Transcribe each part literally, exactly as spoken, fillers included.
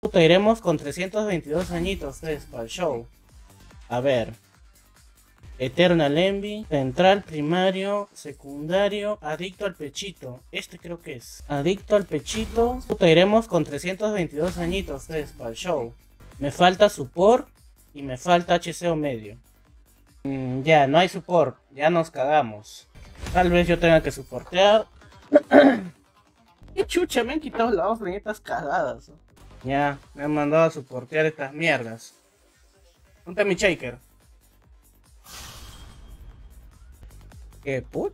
Puta, iremos con trescientos veintidós añitos ustedes para el show. A ver. Eternal Envy, central, primario, secundario, adicto al pechito. Este creo que es. Adicto al pechito. Puta, iremos con trescientos veintidós añitos ustedes para el show. Me falta support y me falta H C O medio. Mm, ya, no hay support. Ya nos cagamos. Tal vez yo tenga que soportear. Qué chucha, me han quitado las dos leñitas cagadas. Ya, me han mandado a soportear estas mierdas. ¿Dónde está mi shaker? ¿Qué puch?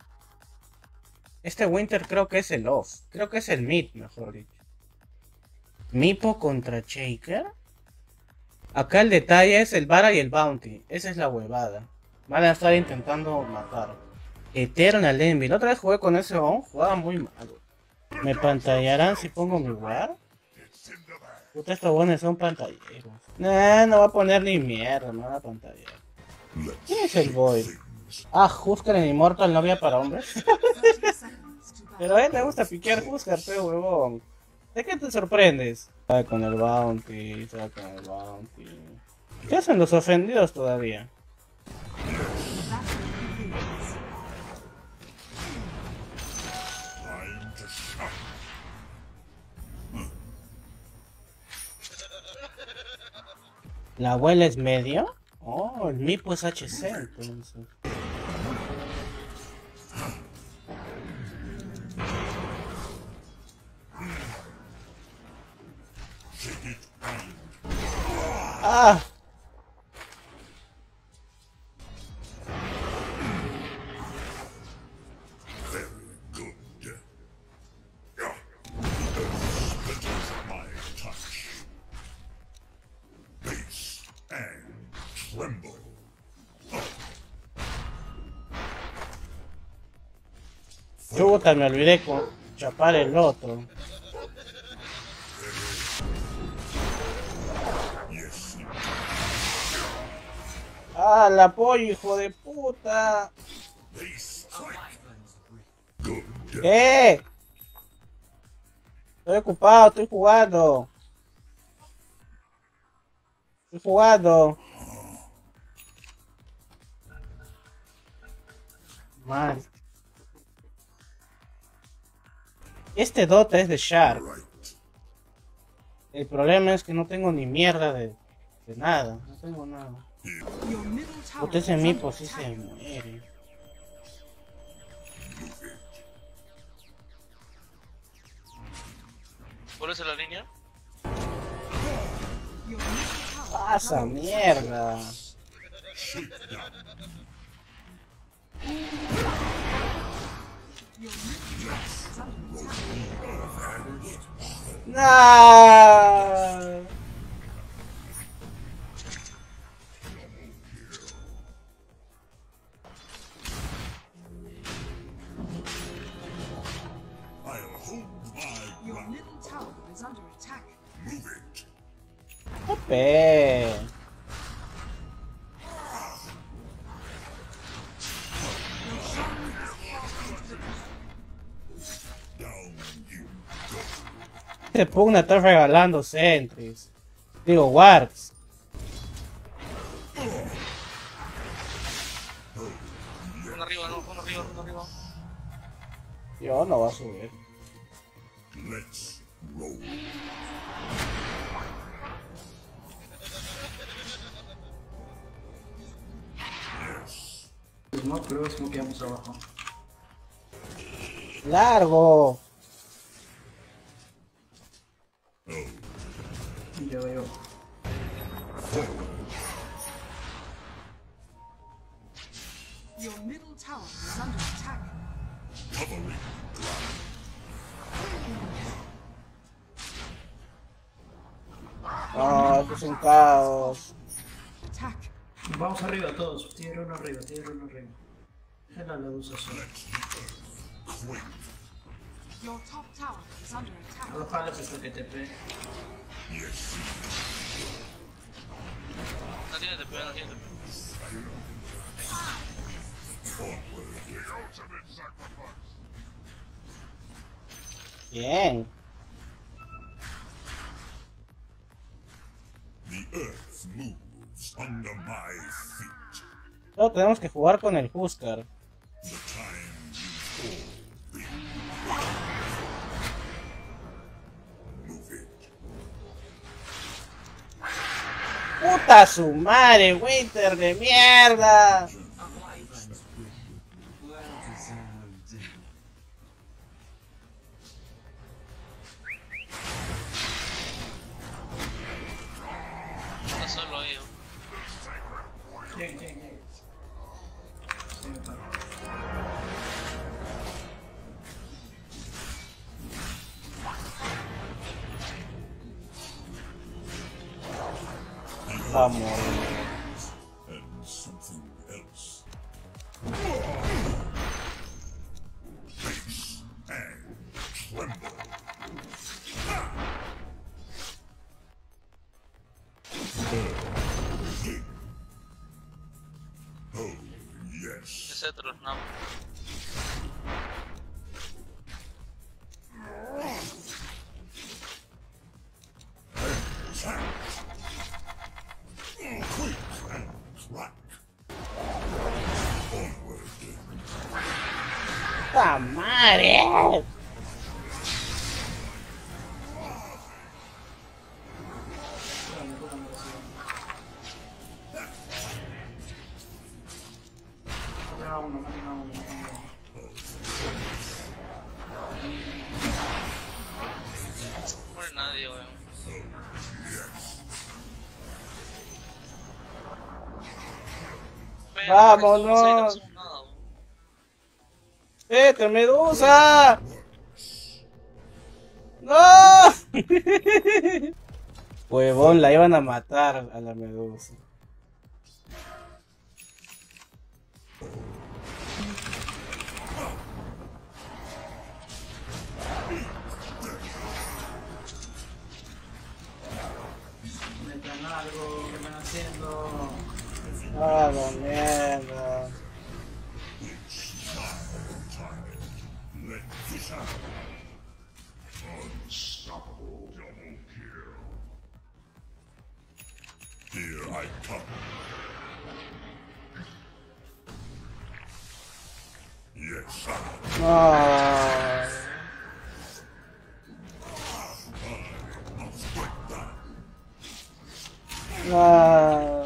Este Winter creo que es el off. Creo que es el mid, mejor dicho. Mipo contra Shaker. Acá el detalle es el Vara y el Bounty. Esa es la huevada. Van a estar intentando matar. Eternal Envy. La otra vez jugué con ese on. Jugaba muy malo. ¿Me pantallarán si pongo mi guard? Puta, estos buenos son pantalleros. Nah, no va a poner ni mierda. No va a pantallar. ¿Quién es el boy? Ah, Huskar en Immortal no había para hombres. Pero a él le gusta piquear Huskar, pe huevón. ¿De qué te sorprendes? Está con el Bounty, está con el Bounty. ¿Qué hacen los ofendidos todavía? ¿La abuela es medio? Oh, el Mipo es H C entonces. ¡Ah! Chuta, me olvidé con chapar el otro. ¡Ah, la pollo, hijo de puta! ¿Qué? Estoy ocupado, estoy jugando. Estoy jugando. Mal. Este Dota es de Shark. El problema es que no tengo ni mierda de, de nada. No tengo nada. Puta, ese Mipo sí se muere. ¿Vuelves a la línea? ¡Pasa mierda! ¡No! ¡Jope! Este Pugna está regalando sentries. Digo, wards. Uno arriba, no, uno arriba, uno arriba. Yo no va a subir. Let's roll. No, pero es como que vamos abajo. ¡Largo! Yo veo. Your middle tower is under attack. No, esto es un caos. Attack. Vamos arriba todos. Tira uno arriba, tira uno arriba. Déjala la luz azul. Your top tower is under attack. No jales hasta que te pegue. No tiene T P, no tiene T P. Bien. earth moves under my feet. Solo tenemos que jugar con el Huskar. The time you fall. Move it. ¡Puta su madre, Winter de mierda! Está solo ahí. ¿No? ¿Quién, quién, quién? Sí, me paro. Vamos. And something else. Face and tremble. Oh, yes. Ese otro no. Attack. Quick and crack. Onward. ¡Puta madre! Cúrame, cúrame, sí. Mata uno, mata uno, mata uno. No muere nadie, weón. Pero, Vámonos. no sé, no hacemos nada, weón. ¡Vete, Medusa! ¡No! Huevón, la iban a matar a la Medusa. Metan algo, ¿qué están haciendo? ¡Ah, la mierda! Let this out. Unstoppable double kill. Here I come. Yes, sir. ¡No! I must get that. ¡No!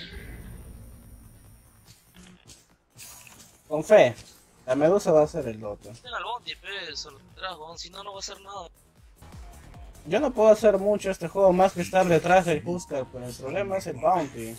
Con fe, la Medusa va a ser el otro. Ten al bounty, pe, solo detrás, weón. Si no, no va a hacer nada. Yo no puedo hacer mucho este juego más que estar detrás del Huskar, pero el problema es el bounty.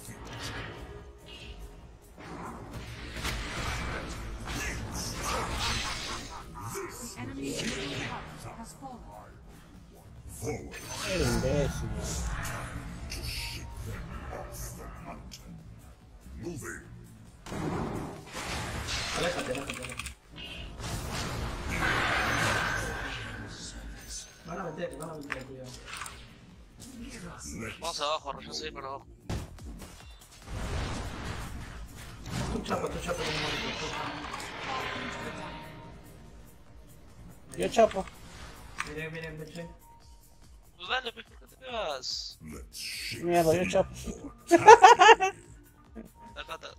Enemy turret has fallen. Forward Qué imbécil. to shake them off the mountain. Moving. Aléjate, aléjate, aléjate. Van a meter, van a meter, cuidado. Let Vamos abajo, yo soy para abajo. Tu chapa, tu chapa, como muerto. Yo chapo. Miren, miren, miren. Pues dale, pe, ¿por qué te pegas? let's shake Mierda, yo chapo. Acá está.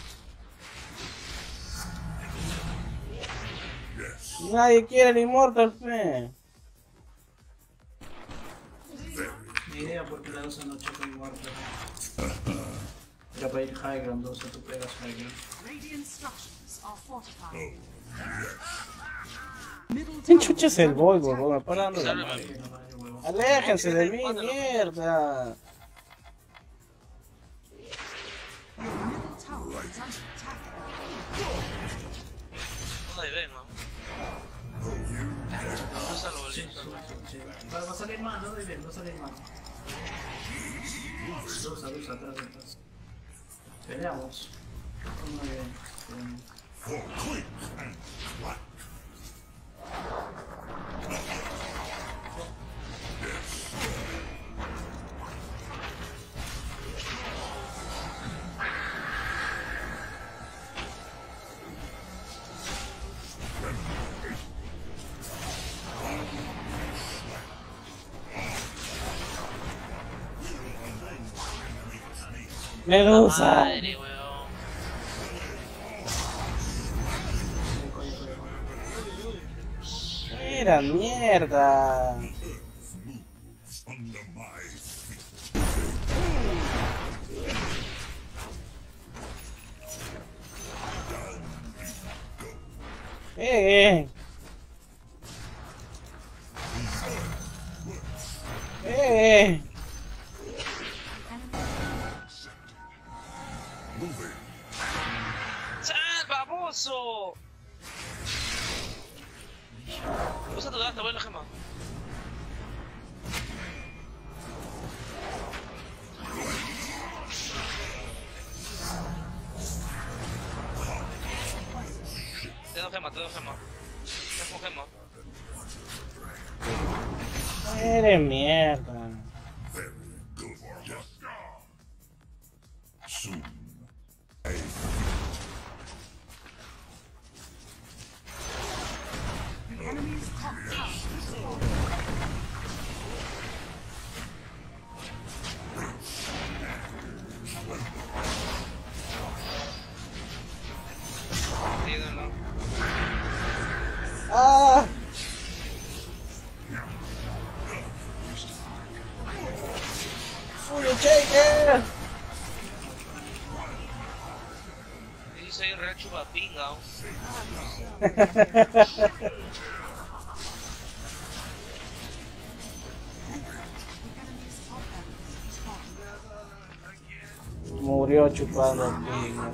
yes. Nadie quiere el Immortal, fe. Ni idea porque la dosa no chapa igual, pero... Era para ir high ground, dosa, tú pegas high ground. Radiant structures are fortified. Oh, yes. Middle ¿Quién tower chucha es is el under boy, attack. huevón? Me para dando la Sálvame. madre. Sí, no vale, huevo. Aléjense de mí, mierda. Your middle tower is under attack. Nadie ve, ¿no? No salvo el Sí, listo. sí, sí. Va, va a salir mal, no doy bien, va a salir mal. Dosa, dosa, atrás, atrás. Peleamos. Muy bien. bien. For quick and crack. Medusa. Madre, weón. Mira, mierda. Under my feet. Eh, eh. Eh. Moving. ¡Sal, baboso! Usa tu data, voy a la gema. Te doy gema, te doy gema. Te doy gema. Eres mierda. Very good. Yes. Soon. The enemy's top tower is falling. Tírenlo. Ah. Uy, Shaker. Y soy real chupapinga. Murió chupando pinga.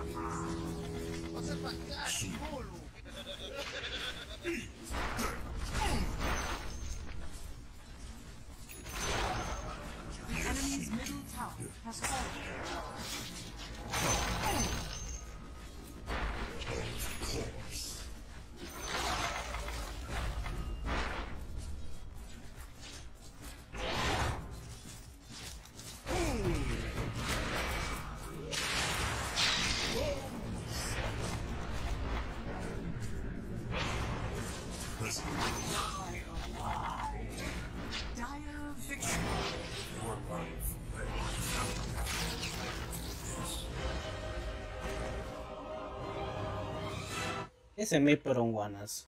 The enemy's middle tower has fallen. Dire victory. Ese es mi peruanas.